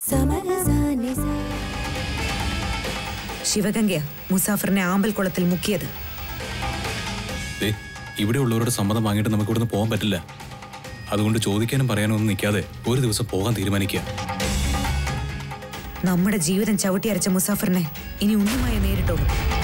ശിവഗംഗ മുസാഫറിനെ ആമ്പൽക്കുളത്തിൽ മുക്കിയത്. ഇവിടെയുള്ളവരുടെ സമ്മതം വാങ്ങിയിട്ട് നമുക്ക് ഇവിടുന്ന് പോകാൻ പറ്റില്ല. അതുകൊണ്ട് ചോദിക്കാനും പറയാനും ഒന്നും നിൽക്കാതെ ഒരു ദിവസം പോകാൻ തീരുമാനിക്കുക. നമ്മുടെ ജീവിതം ചവിട്ടി അരച്ച മുസാഫറിനെ ഇനി ഉണ്ണുമായി നേരിട്ടോളൂ.